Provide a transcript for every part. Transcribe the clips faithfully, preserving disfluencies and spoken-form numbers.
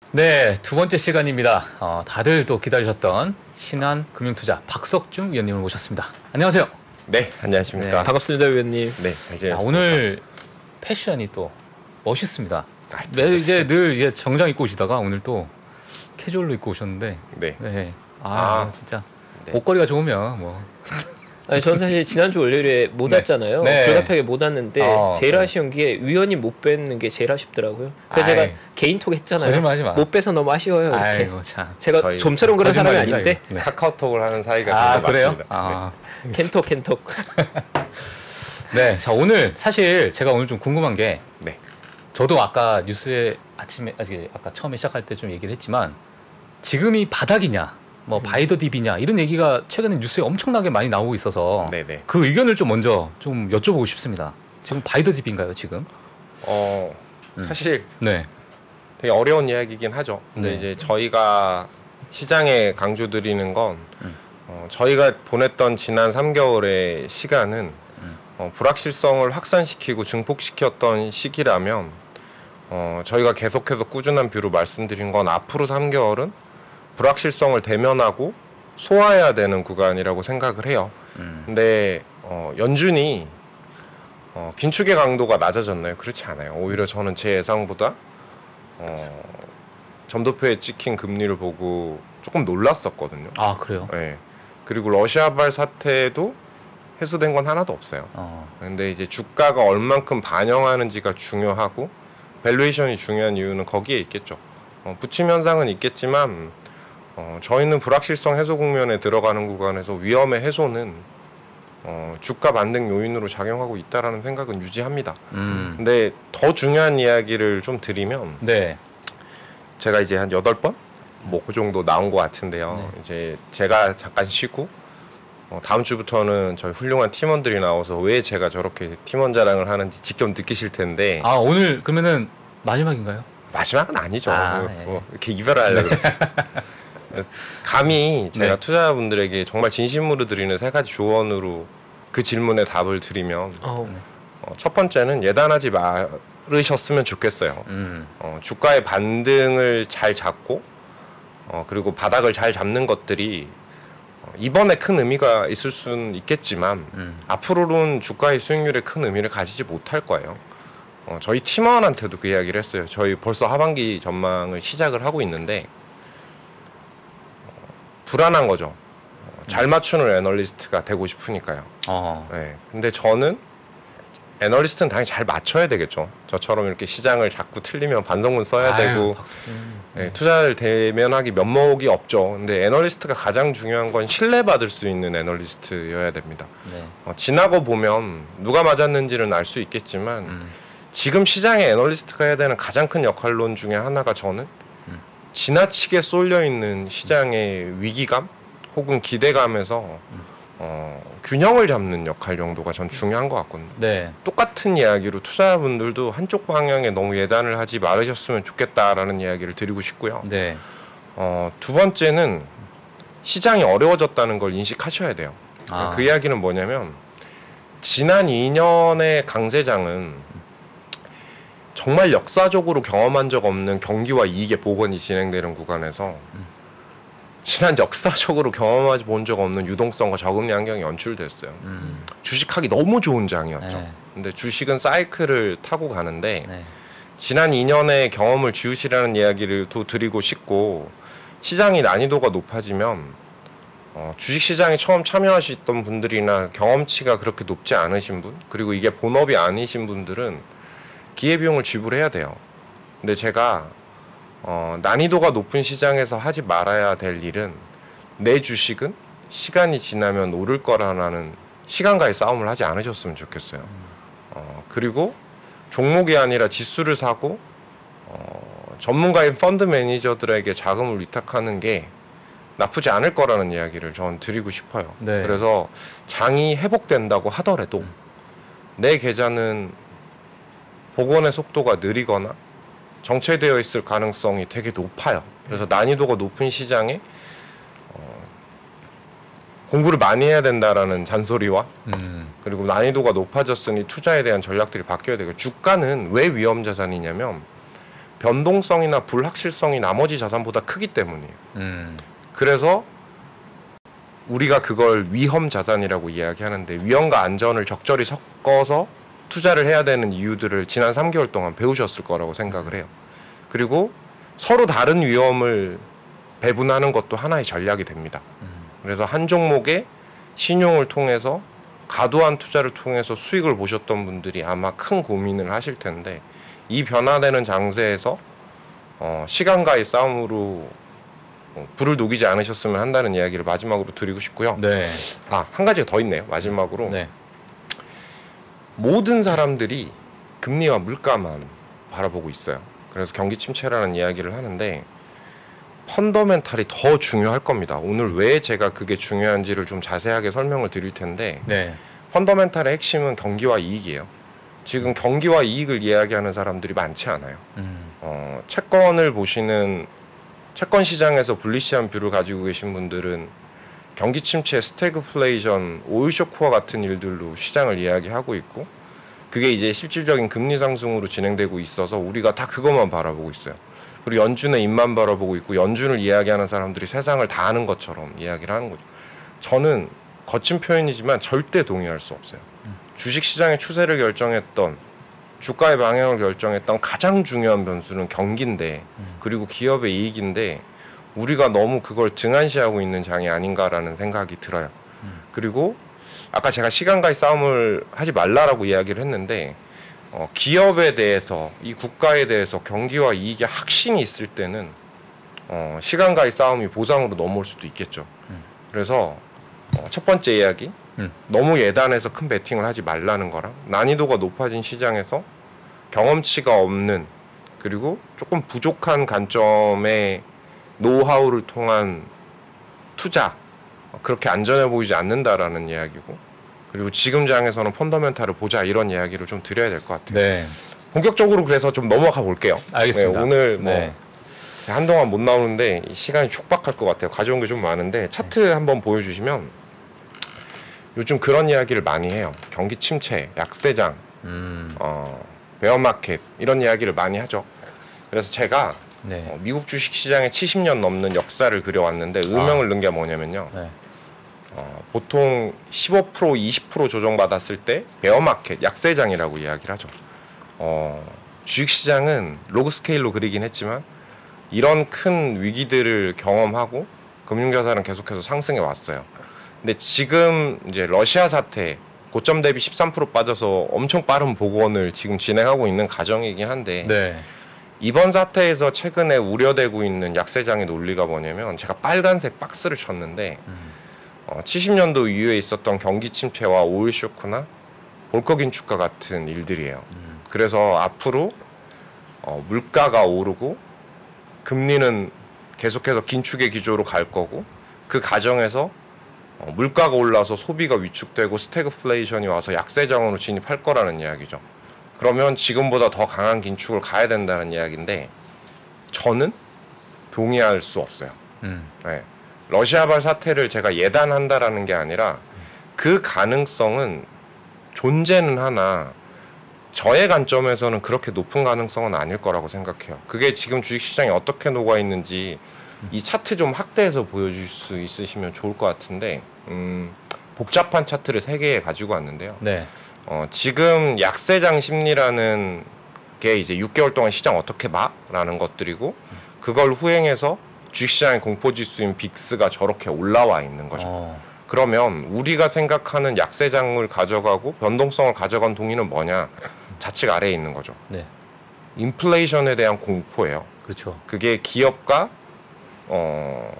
네, 두 번째 시간입니다. 어, 다들 또 기다리셨던 신한금융투자 박석중 위원님을 모셨습니다. 안녕하세요. 네, 안녕하십니까. 네. 반갑습니다, 위원님. 네, 잘 지냈습니다. 아, 오늘 패션이 또 멋있습니다. 아, 네, 이제 늘 이제 정장 입고 오시다가 오늘 또 캐주얼로 입고 오셨는데, 네, 네, 아, 아, 진짜 네. 옷걸이가 좋으면 뭐. 아니, 저는 사실 지난주 월요일에 못 네. 왔잖아요. 네. 불가피하게 못 왔는데 어, 제일 그래. 아쉬운 게 위원님 못 뵙는 게 제일 아쉽더라고요. 그래서 아이, 제가 개인톡 했잖아요. 거짓말하지 마. 못 뵈서 너무 아쉬워요. 이렇게. 아이고 참. 제가 저희 좀처럼 그런 사람이 거짓말입니다, 아닌데. 이거. 네. 카카오톡을 하는 사이가 아, 그런 것 그래요? 같습니다. 아, 캔톡 캔톡. 네, 자 오늘 사실 제가 오늘 좀 궁금한 게, 네. 저도 아까 뉴스에 아침에 아직 아까 처음에 시작할 때 좀 얘기를 했지만 지금이 바닥이냐, 뭐 음. 바이 더 딥이냐 이런 얘기가 최근에 뉴스에 엄청나게 많이 나오고 있어서 네, 네. 그 의견을 좀 먼저 좀 여쭤보고 싶습니다. 지금 바이 더 딥인가요, 지금? 어, 음. 사실 네. 되게 어려운 이야기긴 하죠. 근데 네. 이제 저희가 시장에 강조드리는 건 음. 어, 저희가 보냈던 지난 삼 개월의 시간은 음. 어, 불확실성을 확산시키고 증폭시켰던 시기라면 어, 저희가 계속해서 꾸준한 뷰로 말씀드린 건 앞으로 삼 개월은 불확실성을 대면하고 소화해야 되는 구간이라고 생각을 해요. 음. 근데 어, 연준이 어, 긴축의 강도가 낮아졌나요? 그렇지 않아요. 오히려 저는 제 예상보다 어, 점도표에 찍힌 금리를 보고 조금 놀랐었거든요. 아 그래요? 네. 그리고 러시아발 사태도 해소된 건 하나도 없어요. 어. 근데 이제 주가가 얼만큼 반영하는지가 중요하고 밸류에이션이 중요한 이유는 거기에 있겠죠. 어, 부침 현상은 있겠지만 어, 저희는 불확실성 해소 국면에 들어가는 구간에서 위험의 해소는 어, 주가 반등 요인으로 작용하고 있다라는 생각은 유지합니다. 음. 근데 더 중요한 이야기를 좀 드리면 네. 제가 이제 한 여덟 번? 뭐 그 정도 나온 것 같은데요. 네. 이제 제가 잠깐 쉬고 어, 다음 주부터는 저희 훌륭한 팀원들이 나와서 왜 제가 저렇게 팀원 자랑을 하는지 직접 느끼실 텐데 아 오늘 그러면은 마지막인가요? 마지막은 아니죠. 아, 뭐, 예. 뭐 이렇게 이별을 하려고 그랬어요. 그래서 감히 제가 네. 투자자분들에게 정말 진심으로 드리는 세 가지 조언으로 그 질문에 답을 드리면 어, 어, 첫 번째는 예단하지 말으셨으면 좋겠어요. 음. 어, 주가의 반등을 잘 잡고 어, 그리고 바닥을 잘 잡는 것들이 어, 이번에 큰 의미가 있을 수는 있겠지만 음. 앞으로는 주가의 수익률에 큰 의미를 가지지 못할 거예요. 어, 저희 팀원한테도 그 이야기를 했어요. 저희 벌써 하반기 전망을 시작을 하고 있는데 어, 불안한 거죠. 어, 잘 맞추는 애널리스트가 되고 싶으니까요. 어. 네. 근데 저는 애널리스트는 당연히 잘 맞춰야 되겠죠. 저처럼 이렇게 시장을 자꾸 틀리면 반성문 써야 아유, 되고 박수님. 네, 투자를 대면하기 면목이 없죠. 근데 애널리스트가 가장 중요한 건 신뢰받을 수 있는 애널리스트여야 됩니다. 네. 어, 지나고 보면 누가 맞았는지는 알 수 있겠지만 음. 지금 시장에 애널리스트가 해야 되는 가장 큰 역할론 중에 하나가 저는 음. 지나치게 쏠려 있는 시장의 위기감 혹은 기대감에서 음. 어, 균형을 잡는 역할 정도가 전 중요한 것 같거든요. 네. 똑같은 이야기로 투자자분들도 한쪽 방향에 너무 예단을 하지 말으셨으면 좋겠다라는 이야기를 드리고 싶고요. 네. 어, 두 번째는 시장이 어려워졌다는 걸 인식하셔야 돼요. 아. 그 이야기는 뭐냐면 지난 이 년의 강세장은 정말 역사적으로 경험한 적 없는 경기와 이익의 복원이 진행되는 구간에서 지난 역사적으로 경험하지 본 적 없는 유동성과 저금리 환경이 연출됐어요. 음. 주식하기 너무 좋은 장이었죠. 네. 근데 주식은 사이클을 타고 가는데 네. 지난 이 년의 경험을 지우시라는 이야기를 또 드리고 싶고 시장이 난이도가 높아지면 어, 주식시장에 처음 참여하셨던 분들이나 경험치가 그렇게 높지 않으신 분 그리고 이게 본업이 아니신 분들은 기회비용을 지불해야 돼요. 근데 제가 어, 난이도가 높은 시장에서 하지 말아야 될 일은 내 주식은 시간이 지나면 오를 거라는 시간과의 싸움을 하지 않으셨으면 좋겠어요. 어, 그리고 종목이 아니라 지수를 사고 어, 전문가인 펀드 매니저들에게 자금을 위탁하는 게 나쁘지 않을 거라는 이야기를 저는 드리고 싶어요. 네. 그래서 장이 회복된다고 하더라도 내 계좌는 복원의 속도가 느리거나 정체되어 있을 가능성이 되게 높아요. 그래서 난이도가 높은 시장에 어, 공부를 많이 해야 된다라는 잔소리와 음. 그리고 난이도가 높아졌으니 투자에 대한 전략들이 바뀌어야 되고 주가는 왜 위험 자산이냐면 변동성이나 불확실성이 나머지 자산보다 크기 때문이에요. 음. 그래서 우리가 그걸 위험 자산이라고 이야기하는데 위험과 안전을 적절히 섞어서 투자를 해야 되는 이유들을 지난 삼 개월 동안 배우셨을 거라고 생각을 해요. 그리고 서로 다른 위험을 배분하는 것도 하나의 전략이 됩니다. 그래서 한 종목에 신용을 통해서 과도한 투자를 통해서 수익을 보셨던 분들이 아마 큰 고민을 하실 텐데 이 변화되는 장세에서 어, 시간과의 싸움으로 어, 불을 녹이지 않으셨으면 한다는 이야기를 마지막으로 드리고 싶고요. 네. 아, 한 가지가 더 있네요. 마지막으로. 네. 모든 사람들이 금리와 물가만 바라보고 있어요. 그래서 경기 침체라는 이야기를 하는데 펀더멘탈이 더 중요할 겁니다. 오늘 왜 제가 그게 중요한지를 좀 자세하게 설명을 드릴 텐데 네. 펀더멘탈의 핵심은 경기와 이익이에요. 지금 경기와 이익을 이야기하는 사람들이 많지 않아요. 음. 어, 채권을 보시는 채권 시장에서 불리시한 뷰를 가지고 계신 분들은 경기 침체, 스태그플레이션, 오일 쇼크와 같은 일들로 시장을 이야기하고 있고 그게 이제 실질적인 금리 상승으로 진행되고 있어서 우리가 다 그것만 바라보고 있어요. 그리고 연준의 입만 바라보고 있고 연준을 이야기하는 사람들이 세상을 다 아는 것처럼 이야기를 하는 거죠. 저는 거친 표현이지만 절대 동의할 수 없어요. 주식시장의 추세를 결정했던 주가의 방향을 결정했던 가장 중요한 변수는 경기인데 그리고 기업의 이익인데 우리가 너무 그걸 등한시하고 있는 장이 아닌가라는 생각이 들어요. 그리고 아까 제가 시간과의 싸움을 하지 말라라고 이야기를 했는데 어, 기업에 대해서 이 국가에 대해서 경기와 이익에 확신이 있을 때는 어, 시간과의 싸움이 보상으로 넘어올 수도 있겠죠. 그래서 어, 첫 번째 이야기 음. 너무 예단해서 큰 베팅을 하지 말라는 거랑 난이도가 높아진 시장에서 경험치가 없는 그리고 조금 부족한 관점의 노하우를 통한 투자 그렇게 안전해 보이지 않는다라는 이야기고 그리고 지금 장에서는 펀더멘탈을 보자 이런 이야기를 좀 드려야 될 것 같아요. 네. 본격적으로 그래서 좀 넘어가 볼게요. 알겠습니다. 네, 오늘 뭐 네. 한동안 못 나오는데 시간이 촉박할 것 같아요. 가져온 게 좀 많은데 차트 네. 한번 보여주시면 요즘 그런 이야기를 많이 해요. 경기 침체, 약세장, 음. 어, 베어마켓 이런 이야기를 많이 하죠. 그래서 제가 네. 어, 미국 주식시장의 칠십 년 넘는 역사를 그려왔는데 음영을 아. 넣은 게 뭐냐면요. 네. 어, 보통 십오 퍼센트, 이십 퍼센트 조정받았을 때 베어마켓, 약세장이라고 이야기를 하죠. 어, 주식시장은 로그 스케일로 그리긴 했지만 이런 큰 위기들을 경험하고 금융자산은 계속해서 상승해 왔어요. 근데 지금 이제 러시아 사태 고점 대비 십삼 퍼센트 빠져서 엄청 빠른 복원을 지금 진행하고 있는 과정이긴 한데 네. 이번 사태에서 최근에 우려되고 있는 약세장의 논리가 뭐냐면 제가 빨간색 박스를 쳤는데 음. 어, 칠십 년도 이후에 있었던 경기 침체와 오일 쇼크나 볼커 긴축과 같은 일들이에요. 음. 그래서 앞으로 어, 물가가 오르고 금리는 계속해서 긴축의 기조로 갈 거고 그 과정에서 어, 물가가 올라서 소비가 위축되고 스태그플레이션이 와서 약세장으로 진입할 거라는 이야기죠. 그러면 지금보다 더 강한 긴축을 가야 된다는 이야기인데 저는 동의할 수 없어요. 음. 네. 러시아발 사태를 제가 예단한다라는 게 아니라 그 가능성은 존재는 하나 저의 관점에서는 그렇게 높은 가능성은 아닐 거라고 생각해요. 그게 지금 주식시장이 어떻게 녹아있는지 이 차트 좀 확대해서 보여줄 수 있으시면 좋을 것 같은데 음, 복잡한 차트를 세 개 가지고 왔는데요. 네. 어, 지금 약세장 심리라는 게 이제 육 개월 동안 시장 어떻게 봐? 라는 것들이고 그걸 후행해서 주식시장의 공포지수인 빅스가 저렇게 올라와 있는 거죠. 어. 그러면 우리가 생각하는 약세장을 가져가고 변동성을 가져간 동의는 뭐냐? 좌측 아래에 있는 거죠. 네. 인플레이션에 대한 공포예요. 그렇죠. 그게 기업과 어,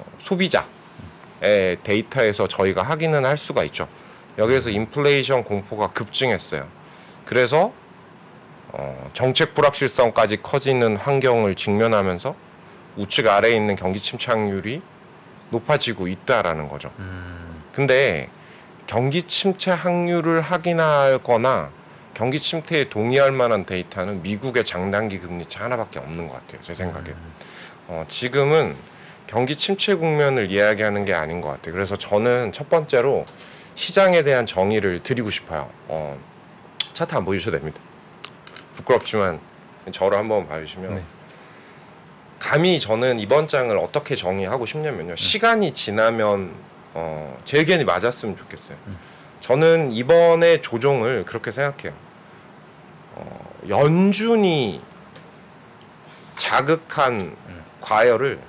소비자의 데이터에서 저희가 확인은 할 수가 있죠. 여기에서 인플레이션 공포가 급증했어요. 그래서 어, 정책 불확실성까지 커지는 환경을 직면하면서 우측 아래에 있는 경기 침체율이 높아지고 있다라는 거죠. 음. 근데 경기 침체 확률을 확인하거나 경기 침체에 동의할 만한 데이터는 미국의 장단기 금리차 하나밖에 없는 것 같아요. 제 생각에. 음. 어, 지금은 경기 침체 국면을 이야기하는 게 아닌 것 같아요. 그래서 저는 첫 번째로 시장에 대한 정의를 드리고 싶어요. 어, 차트 안 보여주셔도 됩니다. 부끄럽지만 저를 한번 봐주시면 네. 감히 저는 이번 장을 어떻게 정의하고 싶냐면요. 음. 시간이 지나면 어, 제 의견이 맞았으면 좋겠어요. 음. 저는 이번에 조종을 그렇게 생각해요. 어, 연준이 자극한 음. 과열을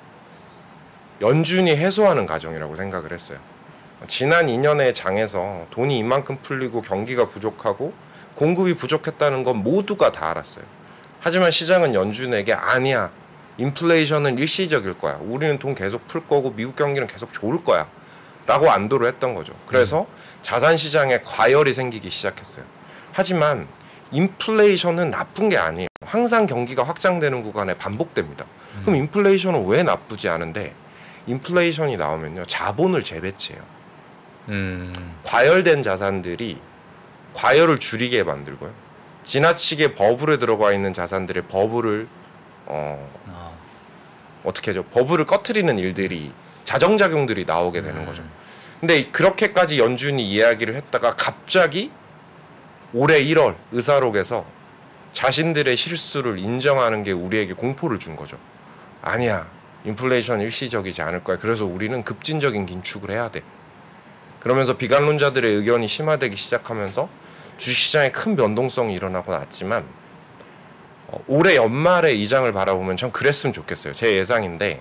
연준이 해소하는 과정이라고 생각을 했어요. 지난 이 년의 장에서 돈이 이만큼 풀리고 경기가 부족하고 공급이 부족했다는 건 모두가 다 알았어요. 하지만 시장은 연준에게 아니야. 인플레이션은 일시적일 거야. 우리는 돈 계속 풀 거고 미국 경기는 계속 좋을 거야. 라고 안도를 했던 거죠. 그래서 음. 자산시장에 과열이 생기기 시작했어요. 하지만 인플레이션은 나쁜 게 아니에요. 항상 경기가 확장되는 구간에 반복됩니다. 음. 그럼 인플레이션은 왜 나쁘지 않은데 인플레이션이 나오면요. 자본을 재배치해요. 음. 과열된 자산들이 과열을 줄이게 만들고요. 지나치게 버블에 들어가 있는 자산들의 버블을 어, 아. 어떻게 하죠? 버블을 꺼트리는 일들이 자정작용들이 나오게 되는 음. 거죠. 근데 그렇게까지 연준이 이야기를 했다가 갑자기 올해 일월 의사록에서 자신들의 실수를 인정하는 게 우리에게 공포를 준 거죠. 아니야. 인플레이션 일시적이지 않을 거야. 그래서 우리는 급진적인 긴축을 해야 돼. 그러면서 비관론자들의 의견이 심화되기 시작하면서 주식시장에 큰 변동성이 일어나고 났지만 어, 올해 연말에 이 장을 바라보면 전 그랬으면 좋겠어요. 제 예상인데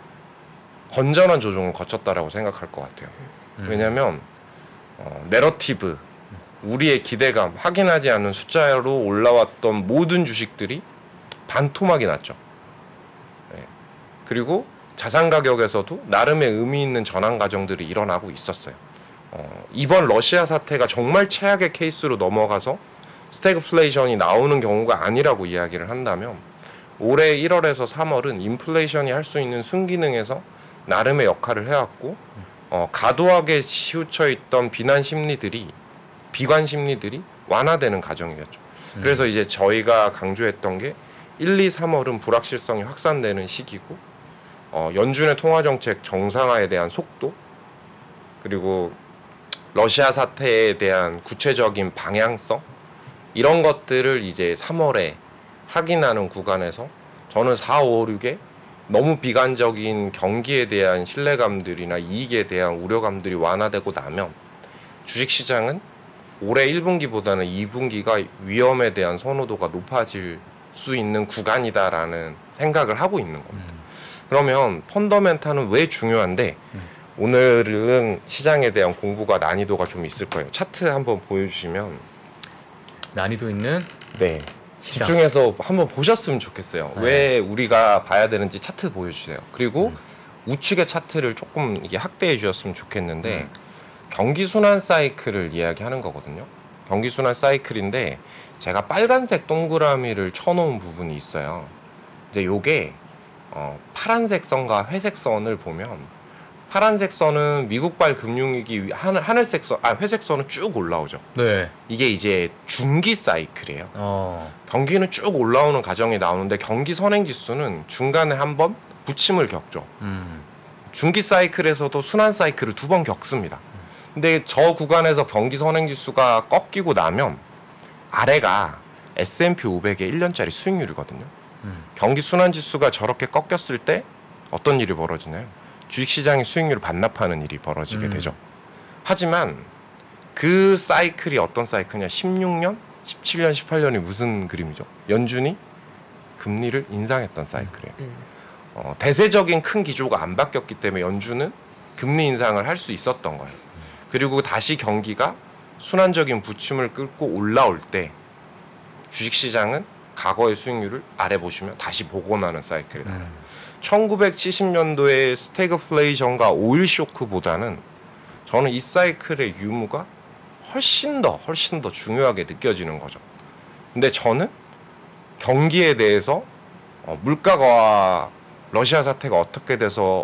건전한 조정을 거쳤다라고 생각할 것 같아요. 음. 왜냐하면 어, 내러티브, 우리의 기대감, 확인하지 않은 숫자로 올라왔던 모든 주식들이 반토막이 났죠. 네. 그리고 자산 가격에서도 나름의 의미 있는 전환 과정들이 일어나고 있었어요. 어, 이번 러시아 사태가 정말 최악의 케이스로 넘어가서 스태그플레이션이 나오는 경우가 아니라고 이야기를 한다면 올해 일월에서 삼월은 인플레이션이 할 수 있는 순기능에서 나름의 역할을 해왔고 어, 과도하게 치우쳐 있던 비난 심리들이 비관 심리들이 완화되는 과정이었죠. 음. 그래서 이제 저희가 강조했던 게 일, 이, 삼월은 불확실성이 확산되는 시기고 어, 연준의 통화정책 정상화에 대한 속도 그리고 러시아 사태에 대한 구체적인 방향성 이런 것들을 이제 삼월에 확인하는 구간에서 저는 사, 오, 육에 너무 비관적인 경기에 대한 신뢰감들이나 이익에 대한 우려감들이 완화되고 나면 주식시장은 올해 일 분기보다는 이 분기가 위험에 대한 선호도가 높아질 수 있는 구간이다라는 생각을 하고 있는 겁니다. 음. 그러면 펀더멘탈은 왜 중요한데 음. 오늘은 시장에 대한 공부가 난이도가 좀 있을 거예요. 차트 한번 보여주시면 난이도 있는 네 시장. 집중해서 한번 보셨으면 좋겠어요. 네. 왜 우리가 봐야 되는지 차트 보여주세요. 그리고 음. 우측의 차트를 조금 이게 확대해 주셨으면 좋겠는데 음. 경기순환 사이클을 이야기하는 거거든요. 경기순환 사이클인데 제가 빨간색 동그라미를 쳐놓은 부분이 있어요. 이제 요게 어, 파란색 선과 회색 선을 보면 파란색 선은 미국발 금융위기 하늘, 하늘색 선, 아 회색 선은 쭉 올라오죠. 네. 이게 이제 중기 사이클이에요. 어. 경기는 쭉 올라오는 과정이 나오는데 경기 선행지수는 중간에 한번 부침을 겪죠. 음. 중기 사이클에서도 순환 사이클을 두 번 겪습니다. 근데 저 구간에서 경기 선행지수가 꺾이고 나면 아래가 에스 앤 피 오백의 일 년짜리 수익률이거든요. 음. 경기 순환지수가 저렇게 꺾였을 때 어떤 일이 벌어지나요? 주식시장의 수익률을 반납하는 일이 벌어지게 음. 되죠. 하지만 그 사이클이 어떤 사이클이냐? 십육 년, 십칠 년, 십팔 년이 무슨 그림이죠? 연준이 금리를 인상했던 사이클이에요. 음. 어, 대세적인 큰 기조가 안 바뀌었기 때문에 연준은 금리 인상을 할 수 있었던 거예요. 음. 그리고 다시 경기가 순환적인 부침을 끌고 올라올 때 주식시장은 과거의 수익률을 아래 보시면 다시 복원하는 사이클이다. 음. 천구백칠십 년도의 스태그플레이션과 오일 쇼크보다는 저는 이 사이클의 유무가 훨씬 더 훨씬 더 중요하게 느껴지는 거죠. 근데 저는 경기에 대해서 어, 물가와 러시아 사태가 어떻게 돼서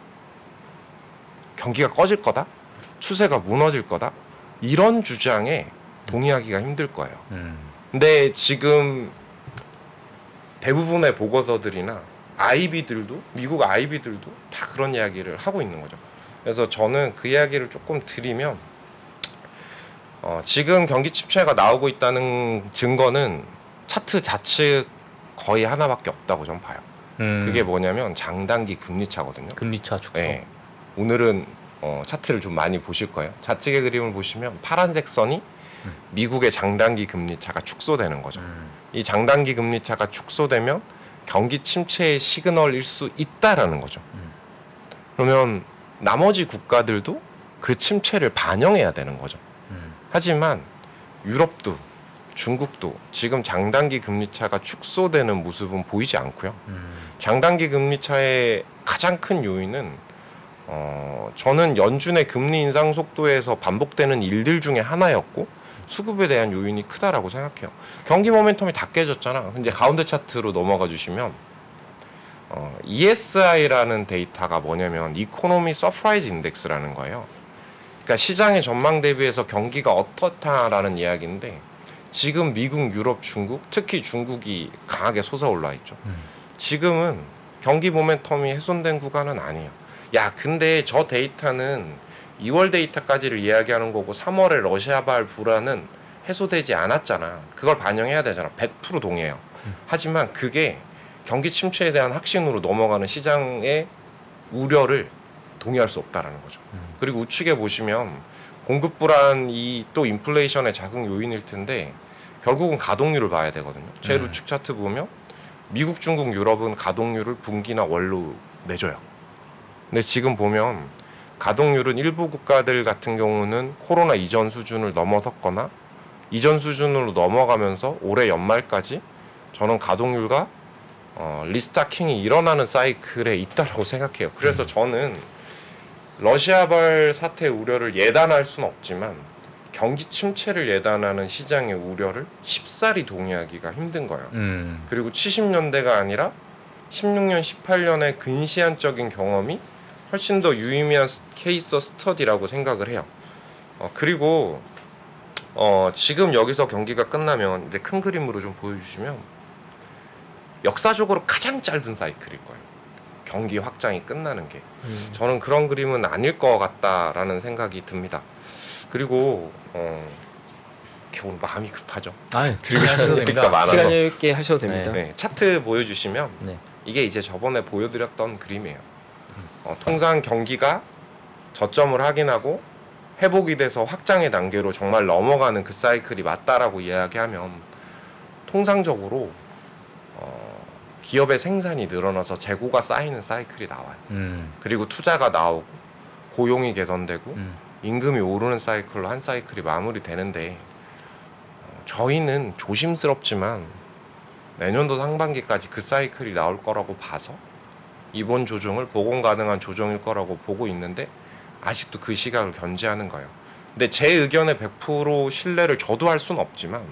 경기가 꺼질 거다? 추세가 무너질 거다? 이런 주장에 동의하기가 힘들 거예요. 음. 근데 지금 대부분의 보고서들이나 아이비들도 미국 아이비들도 다 그런 이야기를 하고 있는 거죠. 그래서 저는 그 이야기를 조금 드리면 어, 지금 경기 침체가 나오고 있다는 증거는 차트 좌측 거의 하나밖에 없다고 저는 봐요. 음. 그게 뭐냐면 장단기 금리차거든요. 금리차 축소. 네. 오늘은 어, 차트를 좀 많이 보실 거예요. 좌측의 그림을 보시면 파란색 선이 음. 미국의 장단기 금리차가 축소되는 거죠. 음. 이 장단기 금리차가 축소되면 경기 침체의 시그널일 수 있다라는 거죠. 음. 그러면 나머지 국가들도 그 침체를 반영해야 되는 거죠. 음. 하지만 유럽도 중국도 지금 장단기 금리차가 축소되는 모습은 보이지 않고요. 음. 장단기 금리차의 가장 큰 요인은 어, 저는 연준의 금리 인상 속도에서 반복되는 일들 중에 하나였고 수급에 대한 요인이 크다라고 생각해요. 경기 모멘텀이 다 깨졌잖아. 근데 가운데 차트로 넘어가 주시면 어, 이에스아이라는 데이터가 뭐냐면 이코노미 서프라이즈 인덱스라는 거예요. 그러니까 시장의 전망 대비해서 경기가 어떻다라는 이야기인데 지금 미국, 유럽, 중국, 특히 중국이 강하게 솟아올라 있죠. 음. 지금은 경기 모멘텀이 훼손된 구간은 아니에요. 야, 근데 저 데이터는 이월 데이터까지를 이야기하는 거고 삼월에 러시아발 불안은 해소되지 않았잖아. 그걸 반영해야 되잖아. 백 퍼센트 동의해요. 음. 하지만 그게 경기 침체에 대한 확신으로 넘어가는 시장의 우려를 동의할 수 없다라는 거죠. 음. 그리고 우측에 보시면 공급 불안이 또 인플레이션의 작은 요인일 텐데 결국은 가동률을 봐야 되거든요. 제 음. 우측 차트 보면 미국, 중국, 유럽은 가동률을 분기나 월로 내줘요. 근데 지금 보면 가동률은 일부 국가들 같은 경우는 코로나 이전 수준을 넘어섰거나 이전 수준으로 넘어가면서 올해 연말까지 저는 가동률과 어, 리스타킹이 일어나는 사이클에 있다라고 생각해요. 그래서 음. 저는 러시아발 사태 우려를 예단할 수는 없지만 경기 침체를 예단하는 시장의 우려를 쉽사리 동의하기가 힘든 거예요. 음. 그리고 칠십 년대가 아니라 십육 년, 십팔 년의 근시안적인 경험이 훨씬 더 유의미한 케이스 스터디라고 생각을 해요. 어, 그리고 어, 지금 여기서 경기가 끝나면 이제 큰 그림으로 좀 보여주시면 역사적으로 가장 짧은 사이클일 거예요. 경기 확장이 끝나는 게. 음. 저는 그런 그림은 아닐 것 같다라는 생각이 듭니다. 그리고 어, 오늘 마음이 급하죠. 아, 드리고 싶은 얘기가 많아서 시간 있게 하셔도 됩니다. 네, 네, 차트 보여주시면 네. 이게 이제 저번에 보여드렸던 그림이에요. 어, 통상 경기가 저점을 확인하고 회복이 돼서 확장의 단계로 정말 넘어가는 그 사이클이 맞다라고 이야기하면 통상적으로 어, 기업의 생산이 늘어나서 재고가 쌓이는 사이클이 나와요. 음. 그리고 투자가 나오고 고용이 개선되고 음. 임금이 오르는 사이클로 한 사이클이 마무리되는데 어, 저희는 조심스럽지만 내년도 상반기까지 그 사이클이 나올 거라고 봐서 이번 조정을 복원 가능한 조정일 거라고 보고 있는데 아직도 그 시각을 견지하는 거예요. 근데 제 의견에 백 퍼센트 신뢰를 저도 할 수는 없지만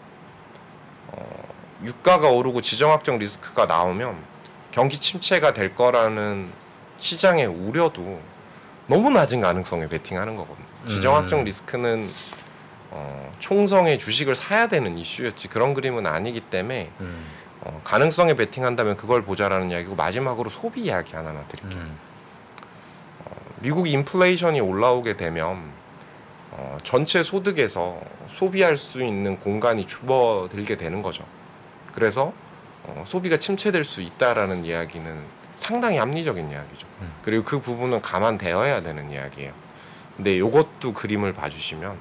어, 유가가 오르고 지정학적 리스크가 나오면 경기 침체가 될 거라는 시장의 우려도 너무 낮은 가능성에 베팅하는 거거든요. 지정학적 리스크는 어, 총성의 주식을 사야 되는 이슈였지 그런 그림은 아니기 때문에 음. 어, 가능성에 베팅한다면 그걸 보자라는 이야기고 마지막으로 소비 이야기 하나만 드릴게요. 음. 어, 미국 인플레이션이 올라오게 되면 어, 전체 소득에서 소비할 수 있는 공간이 줄어들게 되는 거죠. 그래서 어, 소비가 침체될 수 있다라는 이야기는 상당히 합리적인 이야기죠. 음. 그리고 그 부분은 감안되어야 되는 이야기예요. 근데 이것도 그림을 봐주시면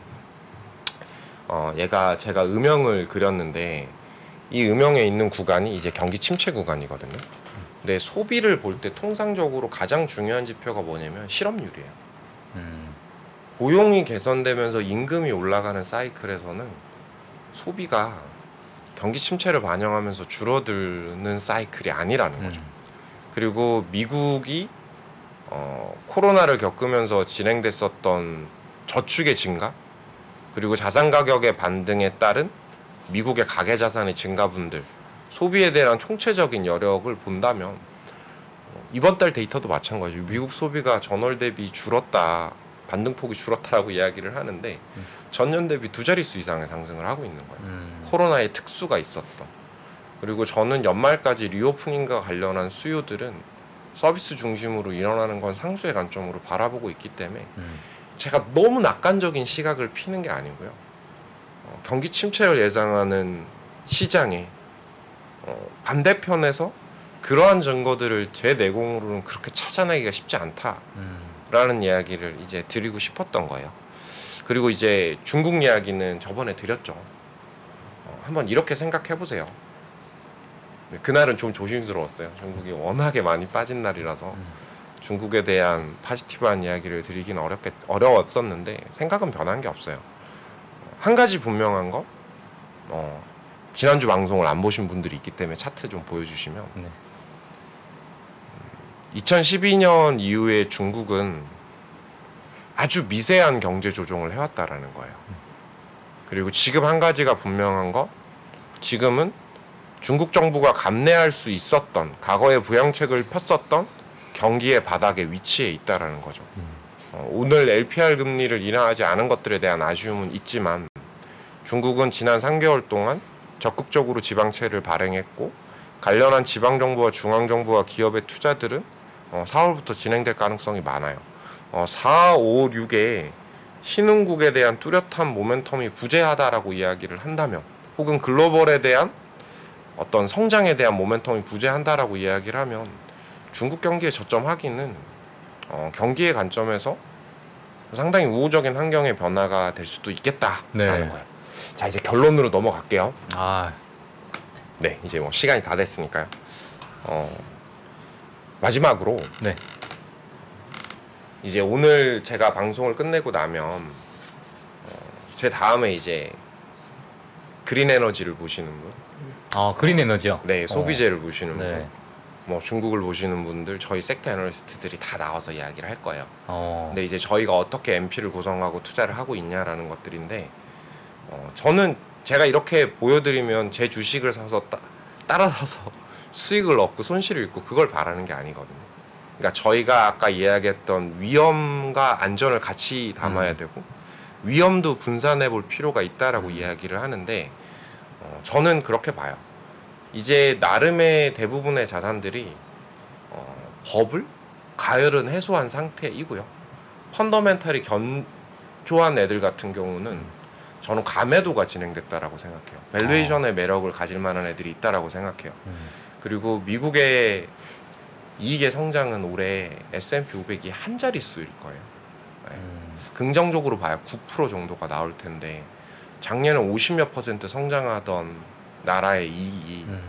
어, 얘가 제가 음영을 그렸는데 이 음영에 있는 구간이 이제 경기 침체 구간이거든요. 근데 소비를 볼 때 통상적으로 가장 중요한 지표가 뭐냐면 실업률이에요. 음. 고용이 개선되면서 임금이 올라가는 사이클에서는 소비가 경기 침체를 반영하면서 줄어드는 사이클이 아니라는 거죠. 음. 그리고 미국이 어, 코로나를 겪으면서 진행됐었던 저축의 증가 그리고 자산 가격의 반등에 따른 미국의 가계 자산의 증가분들 소비에 대한 총체적인 여력을 본다면 이번 달 데이터도 마찬가지예요. 미국 소비가 전월 대비 줄었다 반등폭이 줄었다라고 이야기를 하는데 음. 전년 대비 두 자릿수 이상의 상승을 하고 있는 거예요. 음. 코로나의 특수가 있었던 그리고 저는 연말까지 리오프닝과 관련한 수요들은 서비스 중심으로 일어나는 건 상수의 관점으로 바라보고 있기 때문에 음. 제가 너무 낙관적인 시각을 피는 게 아니고요. 어, 경기 침체를 예상하는 시장에 어, 반대편에서 그러한 증거들을 제 내공으로는 그렇게 찾아내기가 쉽지 않다라는 음. 이야기를 이제 드리고 싶었던 거예요. 그리고 이제 중국 이야기는 저번에 드렸죠. 어, 한번 이렇게 생각해 보세요. 그날은 좀 조심스러웠어요. 중국이 워낙에 많이 빠진 날이라서 음. 중국에 대한 포지티브한 이야기를 드리긴 어렵겠, 어려웠었는데 생각은 변한 게 없어요. 한 가지 분명한 거 어, 지난주 방송을 안 보신 분들이 있기 때문에 차트 좀 보여주시면 네. 이천십이 년 이후에 중국은 아주 미세한 경제 조정을 해왔다라는 거예요. 그리고 지금 한 가지가 분명한 거 지금은 중국 정부가 감내할 수 있었던 과거에 부양책을 폈었던 경기의 바닥에 위치해 있다라는 거죠. 어, 오늘 엘피알 금리를 인하하지 않은 것들에 대한 아쉬움은 있지만 중국은 지난 삼 개월 동안 적극적으로 지방채를 발행했고 관련한 지방정부와 중앙정부와 기업의 투자들은 어, 사월부터 진행될 가능성이 많아요. 어, 사, 오, 육에 신흥국에 대한 뚜렷한 모멘텀이 부재하다라고 이야기를 한다면 혹은 글로벌에 대한 어떤 성장에 대한 모멘텀이 부재한다라고 이야기를 하면 중국 경기에 저점하기는 어, 경기의 관점에서 상당히 우호적인 환경의 변화가 될 수도 있겠다라는 네. 거예요. 자 이제 결론으로 넘어갈게요. 아, 네 이제 뭐 시간이 다 됐으니까요. 어, 마지막으로 네. 이제 오늘 제가 방송을 끝내고 나면 어, 제 다음에 이제 그린 에너지를 보시는 분, 아 그린 에너지요? 네 소비재를 어. 보시는 네. 분, 뭐 중국을 보시는 분들 저희 섹터 애널리스트들이 다 나와서 이야기를 할 거예요. 어. 근데 이제 저희가 어떻게 엠피를 구성하고 투자를 하고 있냐라는 것들인데 어, 저는 제가 이렇게 보여드리면 제 주식을 사서 따, 따라서서 수익을 얻고 손실을 입고 그걸 바라는 게 아니거든요. 그러니까 저희가 아까 이야기했던 위험과 안전을 같이 담아야 음. 되고 위험도 분산해 볼 필요가 있다라고 음. 이야기를 하는데 어, 저는 그렇게 봐요. 이제 나름의 대부분의 자산들이 어, 버블, 가열은 해소한 상태이고요. 펀더멘탈이 견조한 애들 같은 경우는 저는 감매도가 진행됐다라고 생각해요. 밸류에이션의 매력을 가질 만한 애들이 있다라고 생각해요. 그리고 미국의 이익의 성장은 올해 에스 앤 피 오백이 한 자릿수일 거예요. 네. 긍정적으로 봐야 구 퍼센트 정도가 나올 텐데 작년에 오십몇 퍼센트 성장하던 나라의 이익이 음.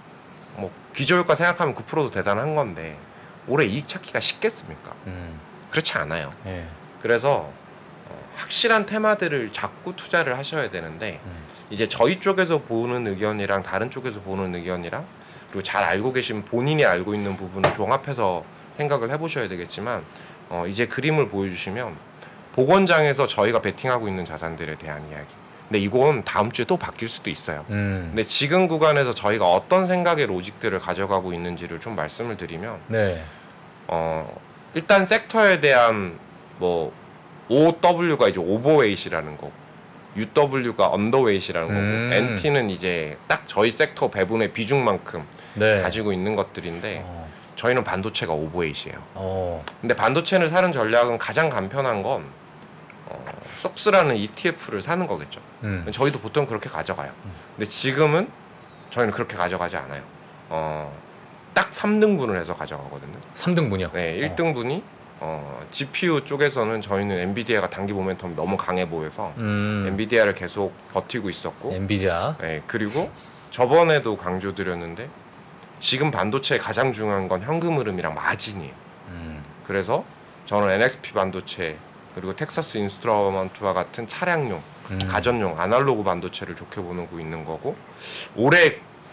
뭐 기저효과 생각하면 구 퍼센트도 대단한 건데 올해 이익 찾기가 쉽겠습니까? 음. 그렇지 않아요. 예. 그래서 어, 확실한 테마들을 잡고 투자를 하셔야 되는데 음. 이제 저희 쪽에서 보는 의견이랑 다른 쪽에서 보는 의견이랑 그리고 잘 알고 계신 본인이 알고 있는 부분을 종합해서 생각을 해보셔야 되겠지만 어, 이제 그림을 보여주시면 복원장에서 저희가 베팅하고 있는 자산들에 대한 이야기. 근데 이건 다음 주에 또 바뀔 수도 있어요. 음. 근데 지금 구간에서 저희가 어떤 생각의 로직들을 가져가고 있는지를 좀 말씀을 드리면 네. 어, 일단 섹터에 대한 뭐 오 더블유가 이제 오버웨이트라는 거고 유 더블유가 언더웨이트라는 음. 거고 엔티는 이제 딱 저희 섹터 배분의 비중만큼 네. 가지고 있는 것들인데 어. 저희는 반도체가 오버웨이트예요. 어. 근데 반도체를 사는 전략은 가장 간편한 건 어, 속스라는 이티에프를 사는 거겠죠. 음. 저희도 보통 그렇게 가져가요. 음. 근데 지금은 저희는 그렇게 가져가지 않아요. 어, 딱 삼 등분을 해서 가져가거든요. 삼 등분이요? 네, 일 등분이 어, 지피유 쪽에서는 저희는 엔비디아가 단기 모멘텀이 너무 강해 보여서 음. 엔비디아를 계속 버티고 있었고 엔비디아. 네, 그리고 저번에도 강조드렸는데 지금 반도체에 가장 중요한 건 현금 흐름이랑 마진이에요. 음. 그래서 저는 엔엑스피 반도체 그리고 텍사스 인스트루먼트와 같은 차량용, 음. 가전용 아날로그 반도체를 좋게 보고 있는 거고 올해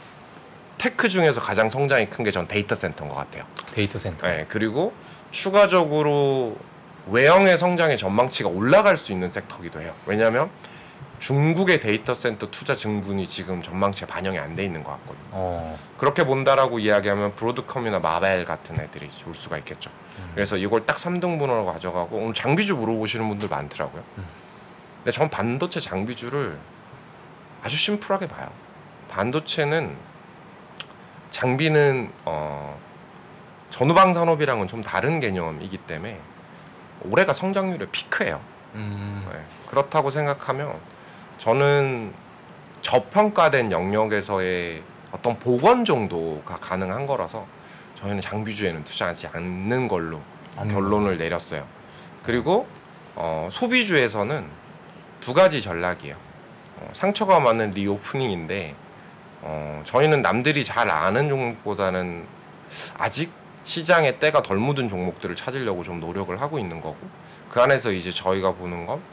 테크 중에서 가장 성장이 큰 게 전 데이터 센터인 것 같아요. 데이터 센터. 네, 그리고 추가적으로 외형의 성장의 전망치가 올라갈 수 있는 섹터기도 해요. 왜냐하면 중국의 데이터 센터 투자 증분이 지금 전망치에 반영이 안 돼 있는 것 같거든요. 어. 그렇게 본다라고 이야기하면 브로드컴이나 마벨 같은 애들이 올 수가 있겠죠. 음. 그래서 이걸 딱 삼 등분으로 가져가고 오늘 장비주 물어보시는 분들 많더라고요. 음. 근데 전 반도체 장비주를 아주 심플하게 봐요. 반도체는 장비는 어, 전후방 산업이랑은 좀 다른 개념이기 때문에 올해가 성장률의 피크예요. 음. 네. 그렇다고 생각하면 저는 저평가된 영역에서의 어떤 복원 정도가 가능한 거라서 저희는 장비주에는 투자하지 않는 걸로 결론을 내렸어요. 그리고 어, 소비주에서는 두 가지 전략이에요. 어, 상처가 많은 리오프닝인데 어, 저희는 남들이 잘 아는 종목보다는 아직 시장에 때가 덜 묻은 종목들을 찾으려고 좀 노력을 하고 있는 거고, 그 안에서 이제 저희가 보는 건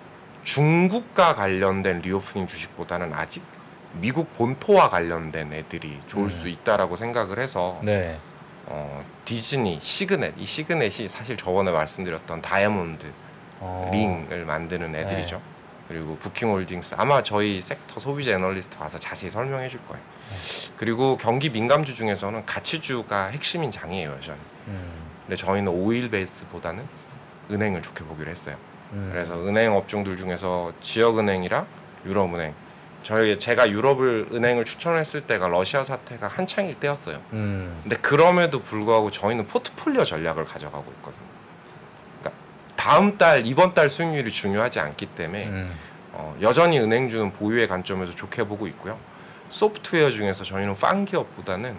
중국과 관련된 리오프닝 주식보다는 아직 미국 본토와 관련된 애들이 좋을 음. 수 있다라고 생각을 해서 네. 어, 디즈니, 시그넷, 이 시그넷이 사실 저번에 말씀드렸던 다이아몬드 어. 링을 만드는 애들이죠. 네. 그리고 부킹홀딩스, 아마 저희 섹터 소비자 애널리스트 와서 자세히 설명해 줄 거예요. 네. 그리고 경기 민감주 중에서는 가치주가 핵심인 장이에요, 여전히. 음. 근데 저희는 오일 베이스보다는 은행을 좋게 보기로 했어요. 음. 그래서 은행 업종들 중에서 지역은행이랑 유럽은행, 저희 제가 유럽을 은행을 추천했을 때가 러시아 사태가 한창일 때였어요. 음. 근데 그럼에도 불구하고 저희는 포트폴리오 전략을 가져가고 있거든요. 그러니까 다음 달, 이번 달 수익률이 중요하지 않기 때문에 음. 어, 여전히 은행주는 보유의 관점에서 좋게 보고 있고요. 소프트웨어 중에서 저희는 팡 기업보다는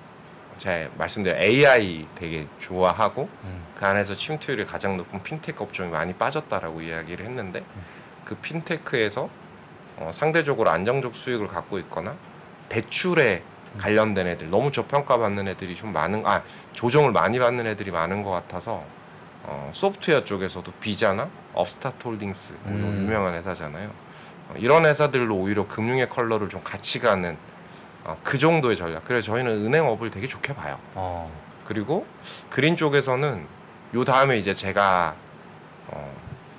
제가 말씀드린 에이아이 되게 좋아하고 음. 그 안에서 침투율이 가장 높은 핀테크 업종이 많이 빠졌다라고 이야기를 했는데 음. 그 핀테크에서 어, 상대적으로 안정적 수익을 갖고 있거나 대출에 음. 관련된 애들, 너무 저평가받는 애들이 좀 많은, 아 조정을 많이 받는 애들이 많은 것 같아서 어, 소프트웨어 쪽에서도 비자나 업스타트 홀딩스 뭐 음. 유명한 회사잖아요. 어, 이런 회사들로 오히려 금융의 컬러를 좀 같이 가는 어, 그 정도의 전략. 그래서 저희는 은행업을 되게 좋게 봐요. 어. 그리고 그린 쪽에서는 요 다음에 이제 제가 어,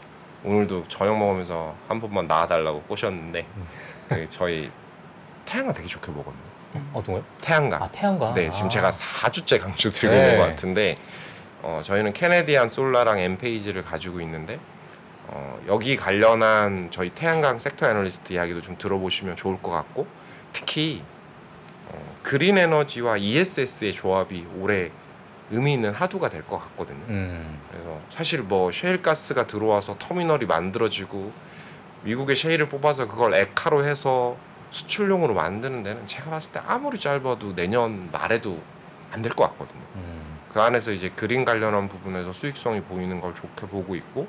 오늘도 저녁 먹으면서 한 번만 나와달라고 꼬셨는데 음. 그 저희 태양광 되게 좋게 보거든요. 어떤 거요? 태양광. 아, 태양광. 네, 지금 아. 제가 사 주째 강조 드리고 네. 있는 것 같은데 어, 저희는 캐네디안 솔라랑 엠페이지를 가지고 있는데 어, 여기 관련한 저희 태양광 섹터 애널리스트 이야기도 좀 들어보시면 좋을 것 같고, 특히 어, 그린 에너지와 이에스에스의 조합이 올해 의미 있는 하두가 될 것 같거든요. 음. 그래서 사실 뭐 셰일가스가 들어와서 터미널이 만들어지고 미국의 셰일을 뽑아서 그걸 액화로 해서 수출용으로 만드는 데는 제가 봤을 때 아무리 짧아도 내년 말에도 안 될 것 같거든요. 음. 그 안에서 이제 그린 관련한 부분에서 수익성이 보이는 걸 좋게 보고 있고,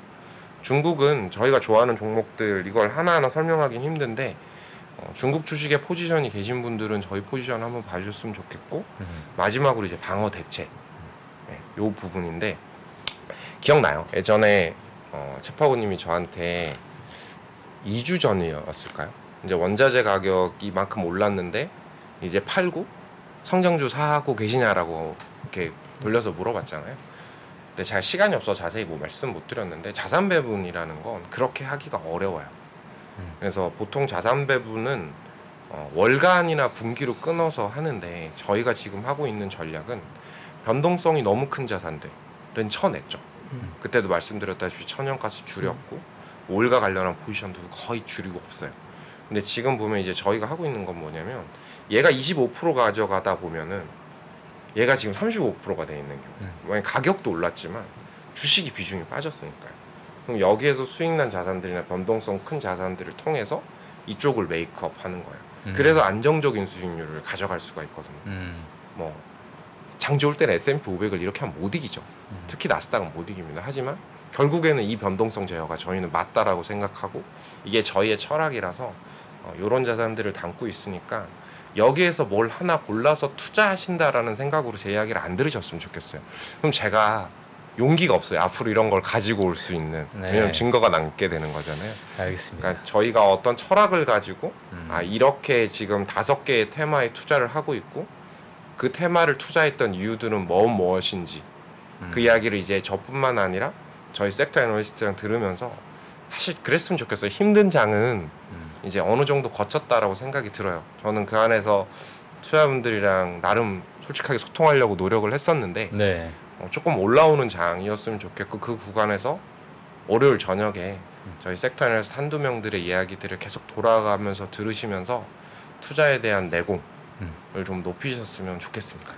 중국은 저희가 좋아하는 종목들 이걸 하나하나 설명하긴 힘든데 어, 중국 주식에 포지션이 계신 분들은 저희 포지션 한번 봐주셨으면 좋겠고, 음. 마지막으로 이제 방어 대책 네, 요 부분인데 기억나요? 예전에 어, 채파고님이 저한테 이 주 전이었을까요? 이제 원자재 가격이 이만큼 올랐는데 이제 팔고 성장주 사고 계시냐라고 이렇게 돌려서 물어봤잖아요. 근데 제가 시간이 없어서 자세히 뭐 말씀 못 드렸는데 자산 배분이라는 건 그렇게 하기가 어려워요. 음. 그래서 보통 자산 배분은 어, 월간이나 분기로 끊어서 하는데 저희가 지금 하고 있는 전략은 변동성이 너무 큰 자산들은 쳐냈죠. 음. 그때도 말씀드렸다시피 천연가스 줄였고 음. 오일과 관련한 포지션도 거의 줄이고 없어요. 근데 지금 보면 이제 저희가 하고 있는 건 뭐냐면 얘가 이십오 퍼센트 가져가다 보면은 얘가 지금 삼십오 퍼센트가 돼 있는 경우, 음. 가격도 올랐지만 주식이 비중이 빠졌으니까요. 그럼 여기에서 수익난 자산들이나 변동성 큰 자산들을 통해서 이쪽을 메이크업 하는 거예요. 음. 그래서 안정적인 수익률을 가져갈 수가 있거든요. 음. 뭐 장 좋을 때는 에스 앤 피 오백을 이렇게 하면 못 이기죠. 음. 특히 나스닥은 못 이깁니다. 하지만 결국에는 이 변동성 제어가 저희는 맞다라고 생각하고 이게 저희의 철학이라서 어, 이런 자산들을 담고 있으니까 여기에서 뭘 하나 골라서 투자하신다라는 생각으로 제 이야기를 안 들으셨으면 좋겠어요. 그럼 제가 용기가 없어요. 앞으로 이런 걸 가지고 올 수 있는. 네. 왜냐면 증거가 남게 되는 거잖아요. 알겠습니다. 그러니까 저희가 어떤 철학을 가지고 음. 아 이렇게 지금 다섯 개의 테마에 투자를 하고 있고 그 테마를 투자했던 이유들은 뭐 무엇인지 음. 그 이야기를 이제 저뿐만 아니라 저희 섹터 애널리스트랑 들으면서 사실 그랬으면 좋겠어요. 힘든 장은 음. 이제 어느 정도 거쳤다라고 생각이 들어요. 저는 그 안에서 투자분들이랑 나름 솔직하게 소통하려고 노력을 했었는데 네. 어, 조금 올라오는 장이었으면 좋겠고 그 구간에서 월요일 저녁에 음. 저희 섹터 애널리스트 한두 명들의 이야기들을 계속 돌아가면서 들으시면서 투자에 대한 내공을 음. 좀 높이셨으면 좋겠습니다.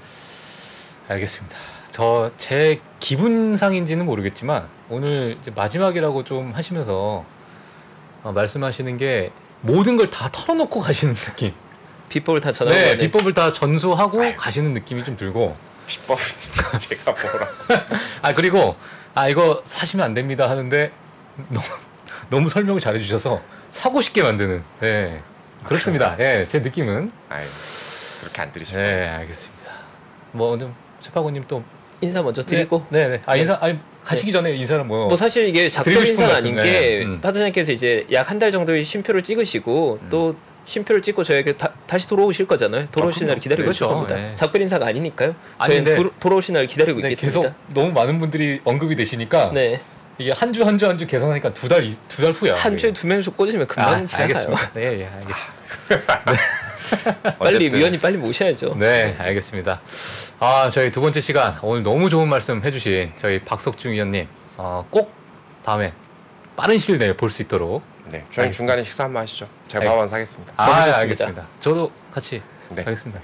알겠습니다. 저 제 기분상인지는 모르겠지만 오늘 이제 마지막이라고 좀 하시면서 어, 말씀하시는 게 모든 걸 다 털어놓고 가시는 느낌. 비법을 다 전하고 네, 가는. 비법을 다 전수하고 아유. 가시는 느낌이 좀 들고. 비법 제가 뭐라. 아 그리고 아 이거 사시면 안 됩니다 하는데 너무 너무 설명을 잘해주셔서 사고 싶게 만드는. 네, 그렇습니다. 예, 네, 제 느낌은. 아유, 그렇게 안 들으시죠? 네, 알겠습니다. 뭐 오늘 최파고님 또 인사 먼저 드리고. 네, 네. 네. 아 인사 아니 가시기 네. 전에 인사는 뭐. 뭐 사실 이게 작별 인사는 아닌 게 네. 음. 파트너님께서 이제 약 한 달 정도의 쉼표를 찍으시고 음. 또 쉼표를 찍고 저에게 다, 다시 돌아오실 거잖아요. 돌아오시는 날 기다리고 그렇죠. 있을 겁니다. 네. 작별 인사가 아니니까요. 저희는 도, 돌아오시는 날 기다리고 네, 있겠습니다. 계속 너무 많은 분들이 언급이 되시니까 네. 이게 한 주 한 주 한 주 계산하니까 두 달 두 달 후야. 한 주에 두 명씩 꽂으시면 금방 아, 지나가요. 알겠습니다. 네, 예, 알겠습니다. 네. 빨리 위원님 빨리 모셔야죠. 네, 알겠습니다. 아, 저희 두 번째 시간 오늘 너무 좋은 말씀 해주신 저희 박석중 위원님 어, 꼭 다음에 빠른 시일 내에 볼 수 있도록. 네, 저희 알겠습니다. 중간에 식사 한번 하시죠. 제가 밥 한번 사겠습니다. 아, 알겠습니다. 저도 같이 네. 하겠습니다.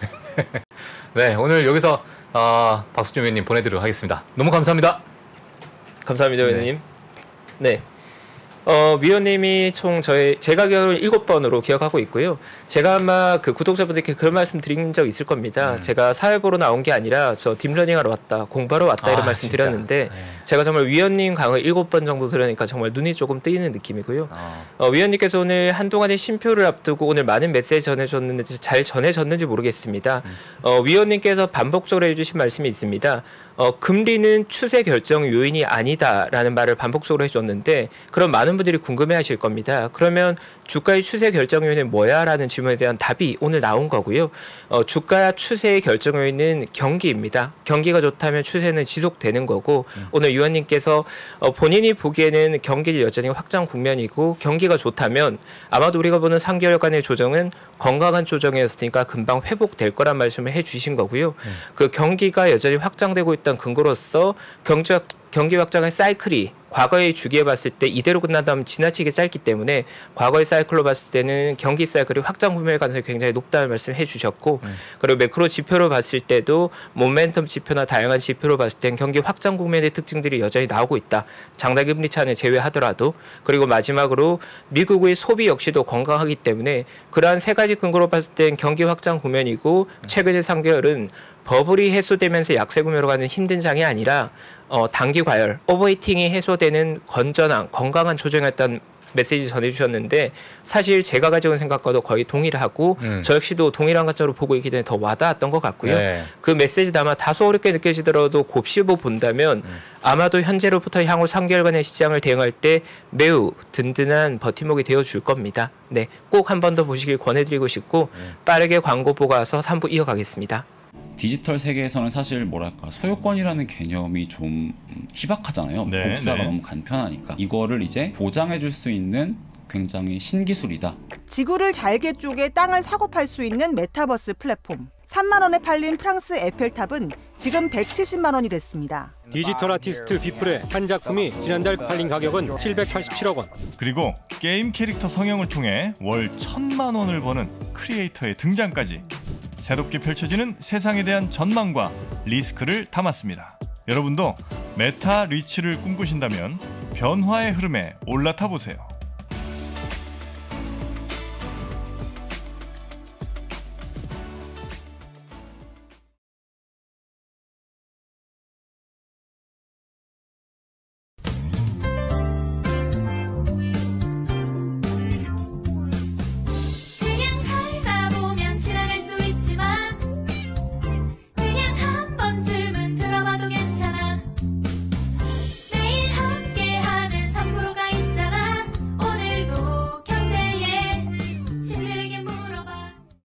네, 오늘 여기서 어, 박석중 위원님 보내드리도록 하겠습니다. 너무 감사합니다. 감사합니다, 위원님. 네. 네. 어, 위원님이 총 저희 제가 기억을 일곱 번으로 기억하고 있고요. 제가 아마 그 구독자분들께 그런 말씀 드린 적 있을 겁니다. 음. 제가 사회 보러 나온 게 아니라 저 딥러닝하러 왔다, 공부하러 왔다 이런 아, 말씀 진짜? 드렸는데 네. 제가 정말 위원님 강의 일곱 번 정도 들으니까 정말 눈이 조금 뜨이는 느낌이고요. 어. 어, 위원님께서 오늘 한동안의 쉼표를 앞두고 오늘 많은 메시지 전해줬는지 잘 전해졌는지 모르겠습니다. 음. 어, 위원님께서 반복적으로 해주신 말씀이 있습니다. 어, 금리는 추세 결정 요인이 아니다라는 말을 반복적으로 해줬는데 그런 많은 분들이 궁금해하실 겁니다. 그러면 주가의 추세 결정 요인은 뭐야라는 질문에 대한 답이 오늘 나온 거고요. 어, 주가 추세의 결정 요인은 경기입니다. 경기가 좋다면 추세는 지속되는 거고 음. 오늘 위원님께서 어, 본인이 보기에는 경기는 여전히 확장 국면이고 경기가 좋다면 아마도 우리가 보는 삼 개월간의 조정은 건강한 조정이었으니까 금방 회복될 거란 말씀을 해주신 거고요. 음. 그 경기가 여전히 확장되고 있다는 근거로서 경제 경기 확장의 사이클이 과거의 주기에 봤을 때 이대로 끝난다면 지나치게 짧기 때문에 과거의 사이클로 봤을 때는 경기 사이클이 확장 구매할 가능성이 굉장히 높다는 말씀을 해주셨고 음. 그리고 매크로 지표로 봤을 때도 모멘텀 지표나 다양한 지표로 봤을 땐 경기 확장 국면의 특징들이 여전히 나오고 있다. 장단 금리 차는 제외하더라도 그리고 마지막으로 미국의 소비 역시도 건강하기 때문에 그러한 세 가지 근거로 봤을 땐 경기 확장 국면이고 음. 최근의 삼 개월은 버블이 해소되면서 약세 구매로 가는 힘든 장이 아니라 어, 단기 과열, 오버히팅이 해소되는 건전한 건강한 조정이었다는 메시지 전해주셨는데 사실 제가 가지고 온 생각과도 거의 동일하고 음. 저 역시도 동일한 것처럼 보고 있기 때문에 더 와닿았던 것 같고요. 네. 그 메시지도 아마 다소 어렵게 느껴지더라도 곱씹어 본다면 음. 아마도 현재로부터 향후 삼 개월간의 시장을 대응할 때 매우 든든한 버팀목이 되어줄 겁니다. 네, 꼭 한 번 더 보시길 권해드리고 싶고 음. 빠르게 광고 보고 와서 삼 부 이어가겠습니다. 디지털 세계에서는 사실 뭐랄까 소유권이라는 개념이 좀 희박하잖아요. 네, 복사가 네. 너무 간편하니까 이거를 이제 보장해줄 수 있는 굉장히 신기술이다. 지구를 잘게 쪼개 땅을 사고 팔 수 있는 메타버스 플랫폼. 삼만 원에 팔린 프랑스 에펠탑은 지금 백칠십만 원이 됐습니다. 디지털 아티스트 비플의 한 작품이 지난달 팔린 가격은 칠백팔십칠억 원. 그리고 게임 캐릭터 성형을 통해 월 천만 원을 버는 크리에이터의 등장까지 새롭게 펼쳐지는 세상에 대한 전망과 리스크를 담았습니다. 여러분도 메타 리치를 꿈꾸신다면 변화의 흐름에 올라타 보세요.